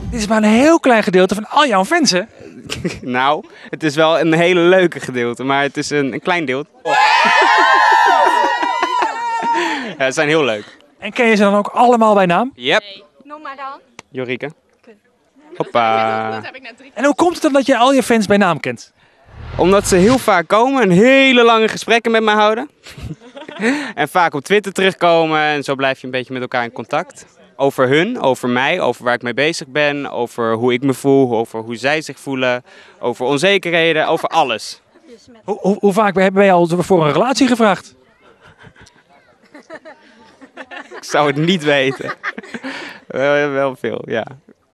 Dit is maar een heel klein gedeelte van al jouw fans, hè? Nou, het is wel een hele leuke gedeelte, maar het is een klein deel. Ja, ze zijn heel leuk. En ken je ze dan ook allemaal bij naam? Yep. Noem maar dan. Jorike. Hoppa. En hoe komt het dan dat je al je fans bij naam kent? Omdat ze heel vaak komen en hele lange gesprekken met mij houden. En vaak op Twitter terugkomen en zo blijf je een beetje met elkaar in contact. Over hun, over mij, over waar ik mee bezig ben, over hoe ik me voel, over hoe zij zich voelen, over onzekerheden, over alles. Hoe vaak ben je al voor een relatie gevraagd? Ik zou het niet weten. Wel veel, ja.